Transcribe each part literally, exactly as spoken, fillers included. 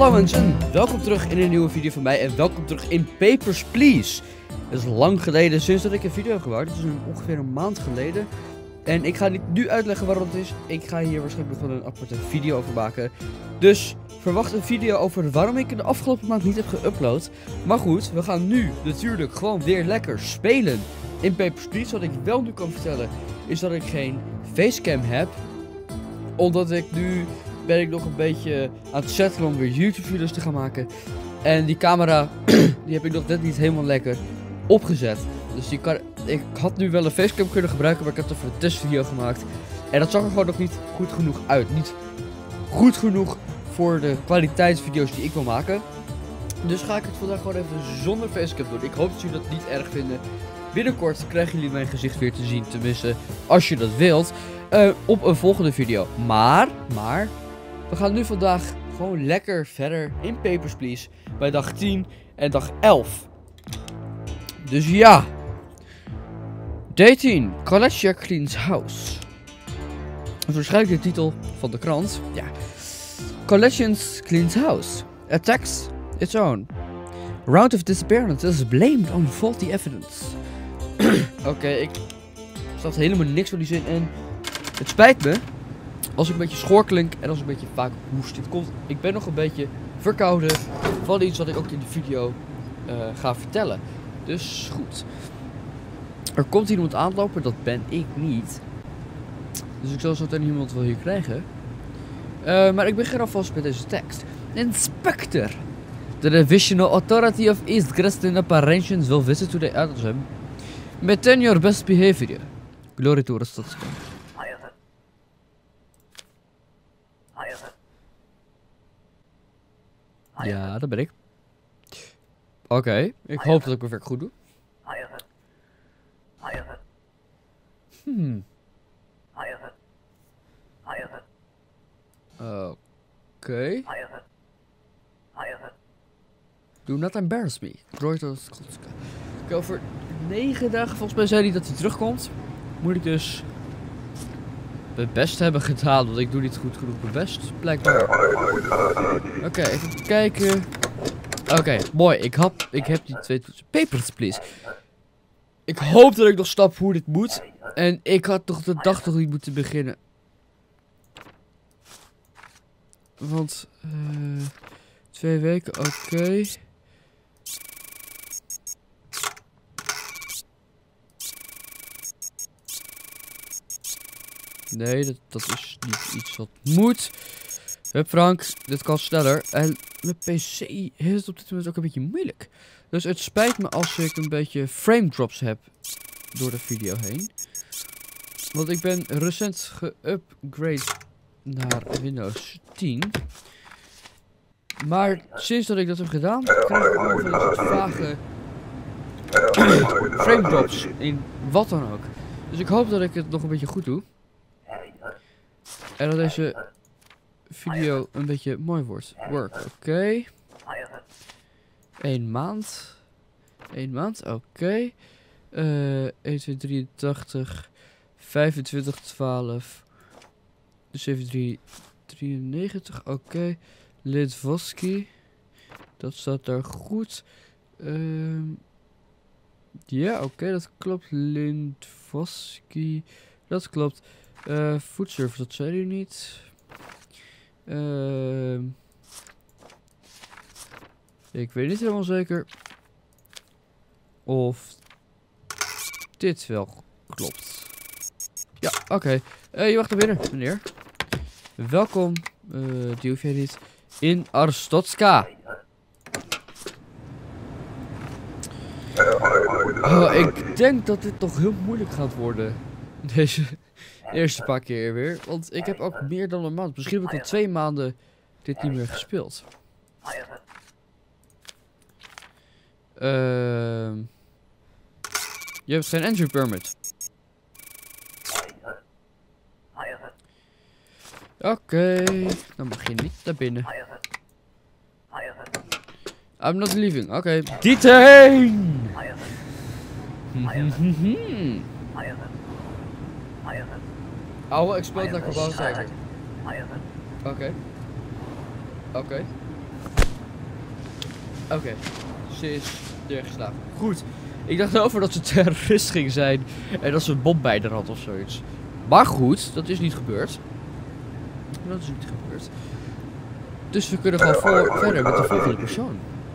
Hallo mensen, welkom terug in een nieuwe video van mij en welkom terug in Papers, Please. Het is lang geleden sinds dat ik een video heb gemaakt, het is een, ongeveer een maand geleden. En ik ga niet nu uitleggen waarom het is, ik ga hier waarschijnlijk nog wel een aparte video over maken. Dus verwacht een video over waarom ik de afgelopen maand niet heb geüpload. Maar goed, we gaan nu natuurlijk gewoon weer lekker spelen in Papers, Please. Wat ik wel nu kan vertellen is dat ik geen facecam heb, omdat ik nu... ben ik nog een beetje aan het settelen om weer YouTube video's te gaan maken. En die camera, die heb ik nog net niet helemaal lekker opgezet. Dus die kan, ik had nu wel een facecam kunnen gebruiken, maar ik heb toch een testvideo gemaakt. En dat zag er gewoon nog niet goed genoeg uit. Niet goed genoeg voor de kwaliteitsvideo's die ik wil maken. Dus ga ik het vandaag gewoon even zonder facecam doen. Ik hoop dat jullie dat niet erg vinden. Binnenkort krijgen jullie mijn gezicht weer te zien, tenminste, als je dat wilt. Uh, op een volgende video. Maar, maar... we gaan nu vandaag gewoon lekker verder in Papers, Please. Bij dag tien en dag elf. Dus ja. Day tien. Colletia cleans house. Dat is waarschijnlijk de titel van de krant. Ja. Collections cleans house. Attacks its own. Round of disappearances blamed on faulty evidence. Oké, okay, ik... er staat helemaal niks van die zin in. Het spijt me als ik een beetje schor klink en als ik een beetje vaak hoest. Dit komt, ik ben nog een beetje verkouden van iets wat ik ook in de video uh, ga vertellen. Dus goed. Er komt hier iemand aanlopen, dat ben ik niet. Dus ik zal zo meteen iemand wel hier krijgen. Uh, maar ik begin alvast met deze tekst. Inspector. The Divisional Authority of East Grestin Apparitions will visit today out of him. Maintain your best behavior. Glory to Rostotska. Ja, dat ben ik. Oké, okay, ik hoop dat ik mijn werk goed doe. Hmm. Oké. Okay. Do not embarrass me. Oké, okay, over negen dagen volgens mij zei hij dat hij terugkomt. Moet ik dus mijn best hebben gedaan, want ik doe niet goed genoeg mijn best, blijkbaar. Oké, okay, even kijken. Oké, okay, mooi. Ik, heb, ik heb die twee toetsen. Papers, please. Ik hoop dat ik nog snap hoe dit moet. En ik had toch de dag toch niet moeten beginnen. Want, uh, twee weken, oké. Okay. Nee, dat, dat is niet iets wat moet. Hup Frank, dit kan sneller. En mijn P C heeft het op dit moment ook een beetje moeilijk. Dus het spijt me als ik een beetje frame drops heb door de video heen. Want ik ben recent geupgrade naar Windows tien. Maar sinds dat ik dat heb gedaan, krijg ik allemaal van een soort vage frame drops in wat dan ook. Dus ik hoop dat ik het nog een beetje goed doe. En dat deze video een beetje mooi wordt. Work, oké. Okay. Eén maand. Eén maand, oké. Okay. Uh, een, twee, drieëntachtig. vijfentwintig, twaalf. zeven, drie, drieënnegentig, oké. Okay. Lidvoski. Dat staat daar goed. Uh, ja, oké, okay, dat klopt. Lidvoski. Dat klopt. Uh, foodservice, dat zei u niet. Uh, ik weet niet helemaal zeker of dit wel klopt. Ja, oké. Okay. Uh, je mag naar binnen, meneer. Welkom, uh, die hoef jij niet, in Arstotska. Oh, ik denk dat dit toch heel moeilijk gaat worden. Deze... eerste paar keer weer, want ik heb ook meer dan een maand, misschien heb ik al twee maanden dit niet meer gespeeld. Uh, je hebt geen entry permit. Oké, okay, dan mag je niet naar binnen. I'm not leaving, oké. Okay. Detain! I will explode like a bomb. Oké. Oké. Oké, okay. Ze is neergeslagen. Goed. Ik dacht over dat ze terrorist ging zijn en dat ze een bom bij haar had of zoiets. Maar goed, dat is niet gebeurd. Dat is niet gebeurd. Dus we kunnen gewoon voor, verder met de volgende persoon.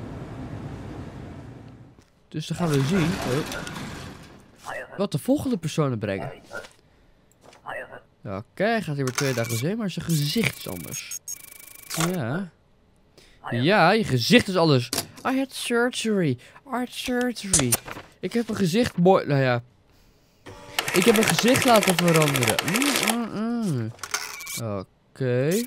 Dus dan gaan we zien oh, wat de volgende personen brengen. Oké, okay, hij gaat hier weer twee dagen zee, maar zijn gezicht is anders. Ja. Ja, je gezicht is anders. I had surgery. I had surgery. Ik heb een gezicht mooi... Nou ja. Ik heb een gezicht laten veranderen. Mm, mm, mm. Oké. Okay.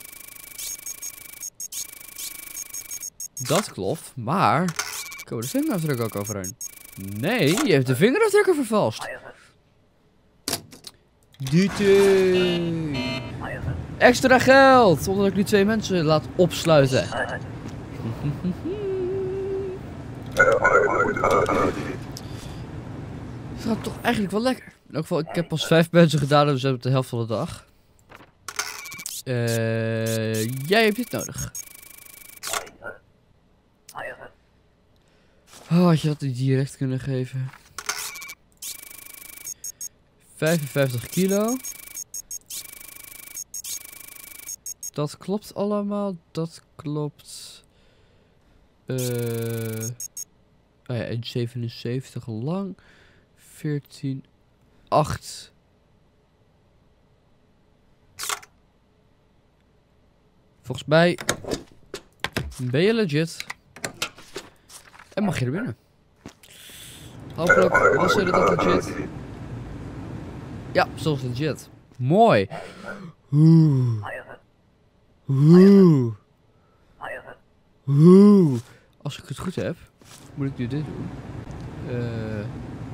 Dat klopt, maar... Komen de vingerafdruk ook overheen? Nee, je hebt de vingerafdrukken vervalst. Dieting. Extra geld, omdat ik nu twee mensen laat opsluiten. Het gaat toch eigenlijk wel lekker. In elk geval, ik heb pas vijf mensen gedaan, dus we hebben de helft van de dag. Uh, jij hebt dit nodig. Oh, had je dat niet direct kunnen geven? vijfenvijftig kilo. Dat klopt allemaal. Dat klopt. Uh, oh ja, en zevenenzeventig lang. veertien. acht. Volgens mij ben je legit. En mag je er binnen. Hopelijk was je dat legit. Ja, zoals legit. Mooi. Oeh. Oeh. Oeh. Als ik het goed heb, moet ik nu dit doen. Uh.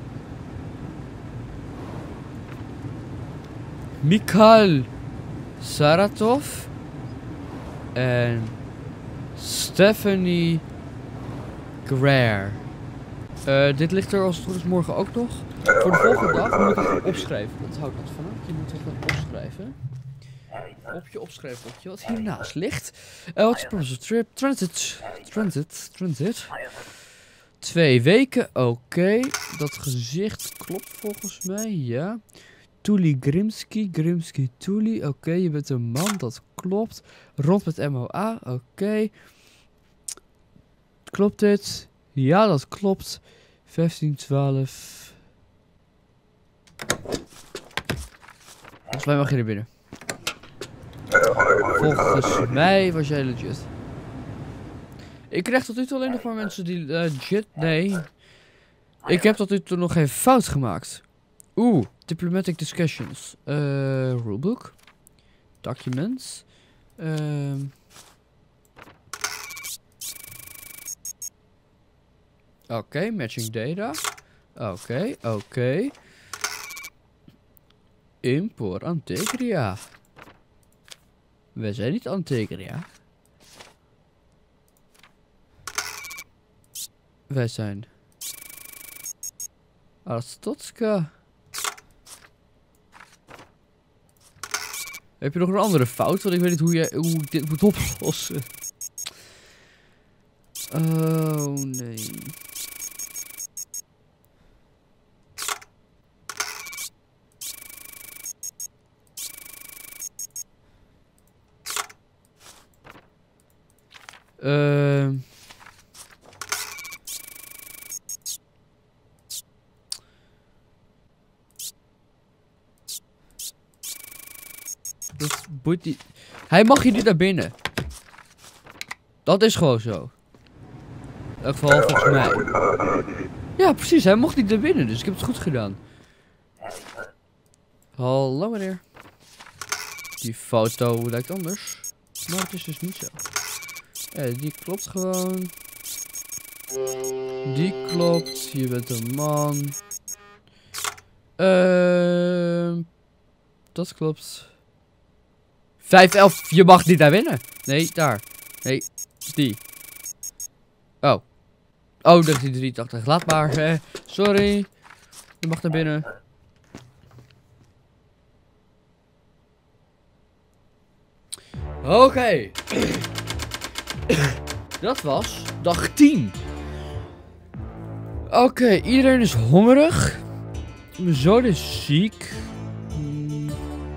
Mikhail Saratov en Stephanie Greer. Uh, dit ligt er als het goed is morgen ook nog. Voor de volgende dag moet ik het opschrijven. Onthoud dat van. Je moet het gaan opschrijven. Op je opschrijfboekje wat hiernaast ligt. Uh, What's the purpose of trip? Transit. Transit. Transit. Twee weken. Oké. Okay. Dat gezicht klopt volgens mij. Ja. Tuli Grimsky. Grimsky Tuli. Oké. Okay. Je bent een man. Dat klopt. Rond met M O A. Oké. Okay. Klopt dit? Ja, dat klopt. vijftien twaalf. Volgens mij mag je er binnen. Volgens mij was jij legit. Ik krijg tot nu toe alleen nog maar mensen die legit... Nee. Ik heb tot nu toe nog geen fout gemaakt. Oeh. Diplomatic discussions. Uh, rulebook. Documents. Ehm... Uh, Oké, okay, matching data. Oké, okay, oké. Okay. Import Antegria. We zijn niet Antegria. Wij zijn Arstotska. Heb je nog een andere fout? Want ik weet niet hoe, je, hoe ik dit moet oplossen. Oh nee. Uh, dat boeit niet. Hij mag hier niet naar binnen. Dat is gewoon zo. In elk geval volgens mij. Ja, precies. Hij mocht niet naar binnen, dus ik heb het goed gedaan. Hallo meneer. Die foto lijkt anders. Maar het is dus niet zo. Eh, die klopt gewoon. Die klopt. Je bent een man. Ehm. Uh, dat klopt. vijf elf. Je mag niet daar winnen. Nee, daar. Nee, die. Oh. Oh, negentien drieëntachtig. Laat maar. Eh, sorry. Je mag naar binnen. Oké. Okay. Dat was dag tien. Oké, okay, iedereen is hongerig. Mijn zoon is ziek. Hmm.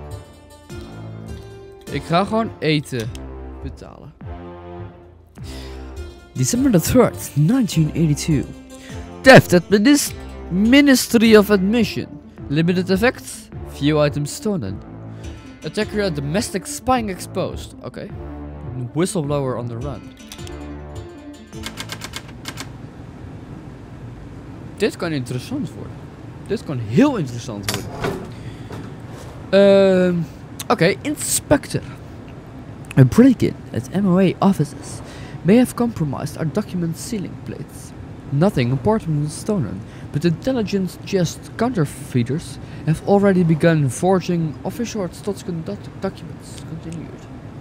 Ik ga gewoon eten betalen. December the third, nineteen eighty-two. Theft at Minis Ministry of Admission. Limited effect. Few items stolen. Attacker at domestic spying exposed. Oké. Okay. Whistleblower on the run. Dit kan interessant worden. Dit kan heel interessant worden. Uh, Oké, okay. Inspector. A break-in at M O A offices may have compromised our document sealing plates. Nothing important was stolen, but intelligence just counterfeiters have already begun forging official Stotsken doc documents. Continued.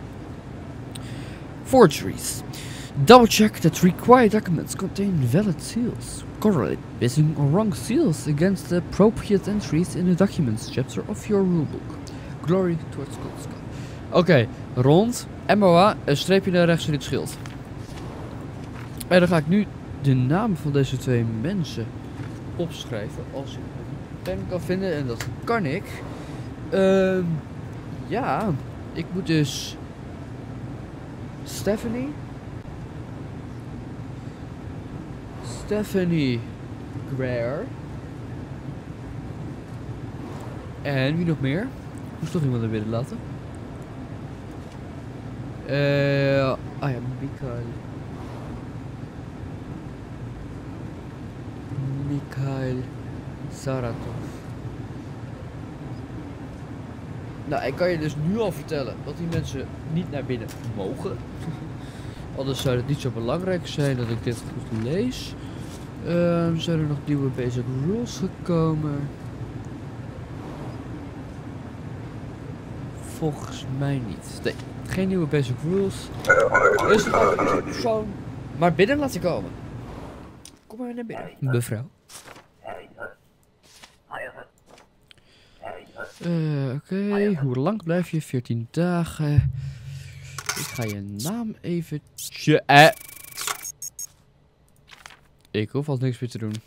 Forgeries. Double check that required documents contain valid seals. Correlate missing or wrong seals against the appropriate entries in the documents chapter of your rulebook. Glory towards Skotska. Oké, okay, rond M O A, een streepje naar rechts in het schild. En dan ga ik nu de naam van deze twee mensen opschrijven als ik een pen kan vinden, en dat kan ik. Uh, ja, ik moet dus Stephanie Stephanie Greer en wie nog meer? Ik moest toch iemand er binnen laten. Uh, ah ja, Mikhail. Mikhail Saratov. Nou, ik kan je dus nu al vertellen dat die mensen niet naar binnen mogen. Anders zou het niet zo belangrijk zijn dat ik dit goed lees. Uh, zijn er nog nieuwe basic rules gekomen? Volgens mij niet. Nee, geen nieuwe basic rules. Dus dan ga ik persoon maar binnen laten komen. Kom maar naar binnen, mevrouw. Uh, Oké, okay. Hoe lang blijf je? veertien dagen. Ik ga je naam even... Eh. Ik hoef al niks meer te doen.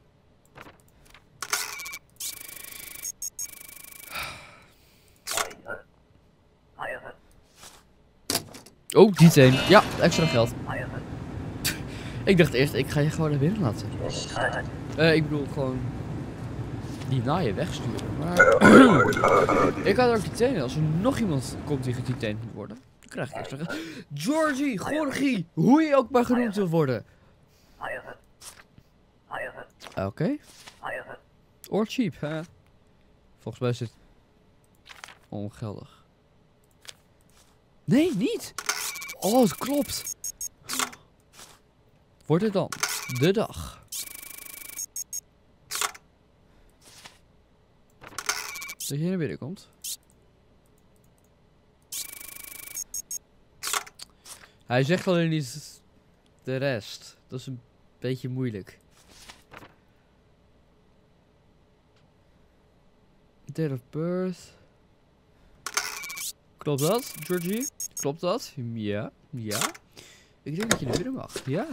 Oh, die teen. Ja, extra geld. Ik dacht eerst, ik ga je gewoon naar binnen laten. Uh, ik bedoel, gewoon... die naaien wegsturen. Maar... ik had ook die tenen. Als er nog iemand komt die geteend moet worden, dan krijg ik extra geld. Georgie, Gorgie, hoe je ook maar genoemd wil worden. Oké. Okay. Or cheap, hè? Volgens mij is het ongeldig. Nee, niet! Oh, het klopt! Wordt het dan de dag? Dat je naar binnen komt. Hij zegt alleen niet de rest. Dat is een beetje moeilijk. Date of birth. Klopt dat, Georgie? Klopt dat? Ja, ja. Ik denk dat je naar binnen mag. Ja.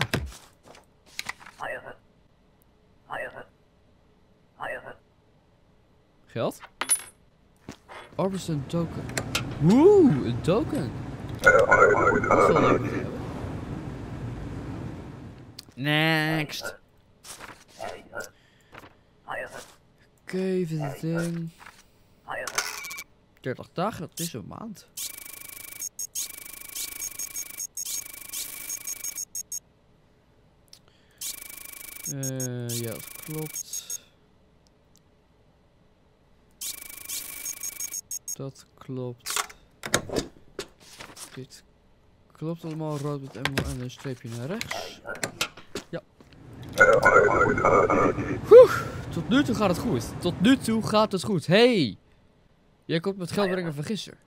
Geld? Orbison token. Woe, een token. Dat is wel leuk te hebben. Next. Oké, okay, even het ding. dertig dagen, dat is een maand. Uh, ja, dat klopt. Dat klopt. Dit klopt allemaal. Rood met M en een streepje naar rechts. Ja. Oeh, tot nu toe gaat het goed. Tot nu toe gaat het goed. Hey! Jij komt met geld brengen van gisteren.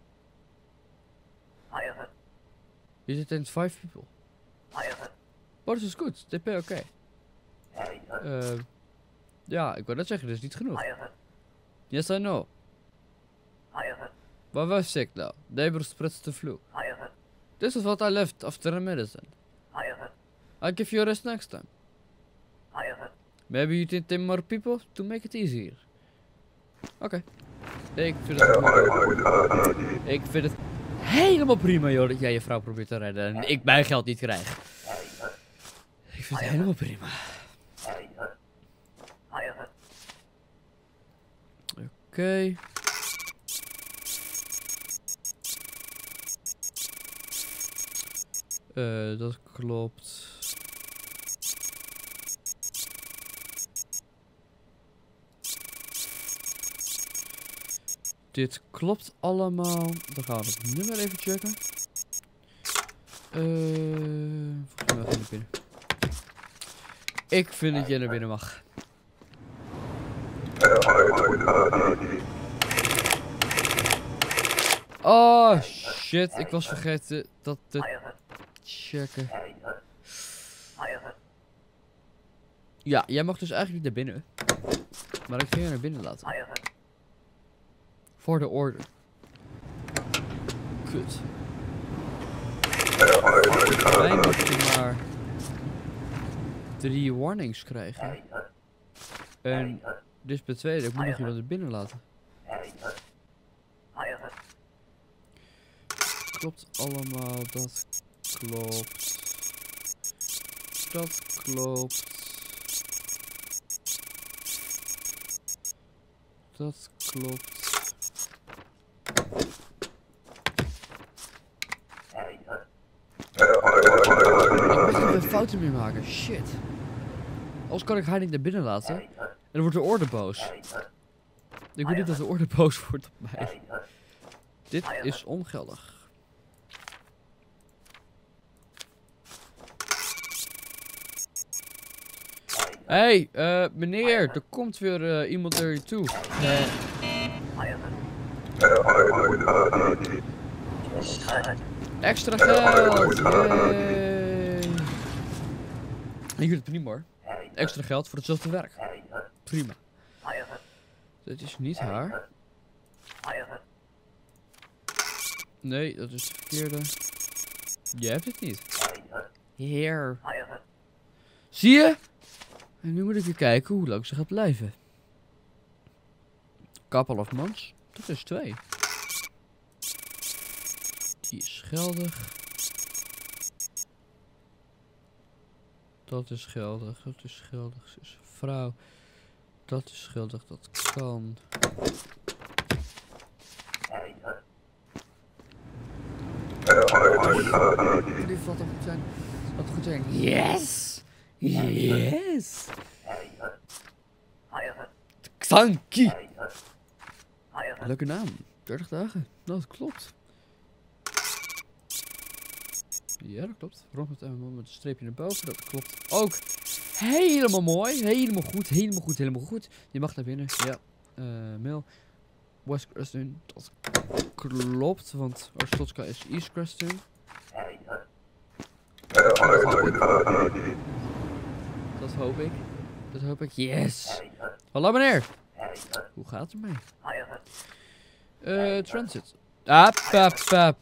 Je zit in vijf people. Oh, dat is goed. T P oké. Okay. Uh, ja, ik wou net zeggen, dat is niet genoeg. Yes, I know. But was sick now. Neighbor spreads the flu. This is what I left after a medicine. I'll give you a rest next time. Maybe you didn't take more people to make it easier. Oké. Okay. Ik vind het prima. Ik vind het helemaal prima, joh, dat jij je vrouw probeert te redden en ik mijn geld niet krijg. Ik vind het helemaal prima. Oké. Okay. Uh, dat klopt. Dit klopt allemaal. Dan gaan we het nummer even checken. Uh, volgens mij ga ik naar binnen. Ik vind dat jij naar binnen mag. Oh shit, ik was vergeten dat te checken. Ja, jij mag dus eigenlijk niet naar binnen. Maar ik ga je naar binnen laten. Voor de orde. Kut. Wij mochten maar drie warnings krijgen. En dit is bij tweede, ik moet nog iemand er binnen laten. Klopt allemaal, dat klopt. Dat klopt. Dat klopt. Ik moet geen fouten meer maken, shit. Anders kan ik haar niet naar binnen laten. En dan wordt de orde boos. Ik wil niet dat de orde boos wordt op mij. Dit is ongeldig. Hé, hey, uh, meneer, er komt weer uh, iemand naar je toe. Uh. Extra geld! Yay! Ik vind het prima hoor. Extra geld voor hetzelfde werk. Prima. Dit is niet haar. Nee, dat is de verkeerde. Je hebt het niet. Heer. Zie je? En nu moet ik weer kijken hoe lang ze gaat blijven. Couple of months. Dat is twee. Die is geldig. Dat is geldig. Dat is geldig. Ze is een vrouw. Dat is geldig. Dat kan. Dit valt toch goed zijn. Dat goed zijn. Yes! Yes! Xanki! Leuke naam. dertig dagen. Nou, dat klopt. Ja, dat klopt. Rond met een streepje naar boven. Dat klopt ook. Helemaal mooi. Helemaal goed. Helemaal goed. Helemaal goed. Je mag naar binnen. Ja. Uh, mail. West Creston. Dat klopt. Want Arstotzka is East Creston. Dat hoop ik. Dat hoop ik. Yes. Hallo meneer. Hoe gaat het ermee? Uh, transit. Aap, aap, aap.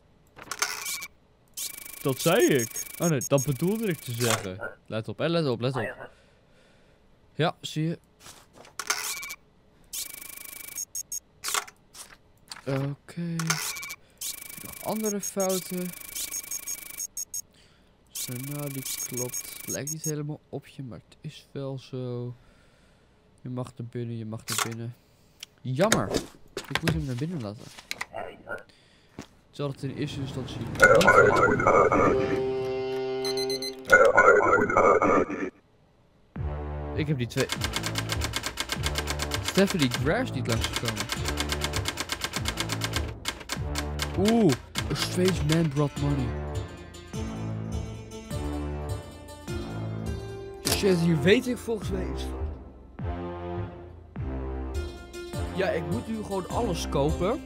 Dat zei ik. Oh nee, dat bedoelde ik te zeggen. Let op, hè, let op, let op. Ja, zie je. Oké. Okay. Nog andere fouten. Zo, nou, die klopt. Het lijkt niet helemaal op je, maar het is wel zo. Je mag naar binnen, je mag naar binnen. Jammer. Ik moet hem naar binnen laten. Terwijl het in eerste instantie niet Ik heb die twee... Stephanie Grass niet langsgekomen. Oeh, a strange man brought money. Shit, hier weet ik volgens mij iets van. Ja, ik moet nu gewoon alles kopen.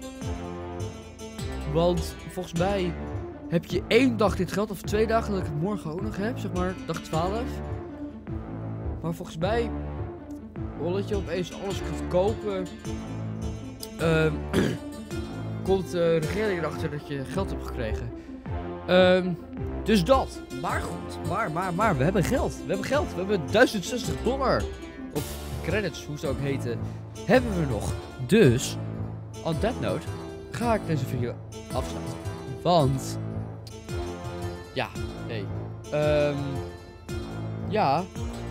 Want volgens mij heb je één dag dit geld, of twee dagen dat ik het morgen ook nog heb, zeg maar dag twaalf. Maar volgens mij, omdat je opeens alles kunt kopen, um, komt de regering erachter dat je geld hebt gekregen. Um, Dus dat. Maar goed, maar, maar, maar, we hebben geld. We hebben geld. We hebben duizend zestig dollar. Of credits, hoe ze ook heten. Hebben we nog. Dus, on that note, ga ik deze video afsluiten. Want, ja, nee. Um, ja.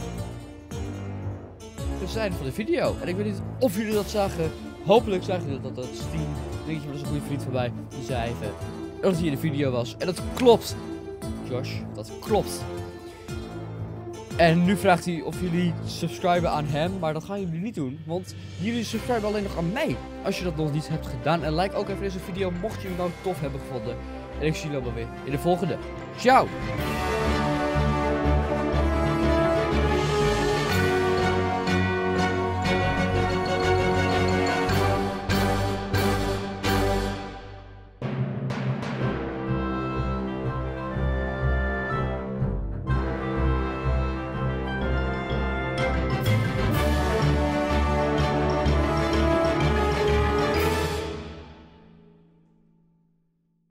Dit is het einde van de video. En ik weet niet of jullie dat zagen. Hopelijk zagen jullie dat. Dat Steam, denk je, dat is een goede vriend van mij. Die zei even dat hij in de video was. En dat klopt. Josh, dat klopt. En nu vraagt hij of jullie subscriben aan hem, maar dat gaan jullie niet doen, want jullie subscriben alleen nog aan mij, als je dat nog niet hebt gedaan. En like ook even deze video, mocht je hem nou tof hebben gevonden. En ik zie jullie allemaal weer in de volgende. Ciao!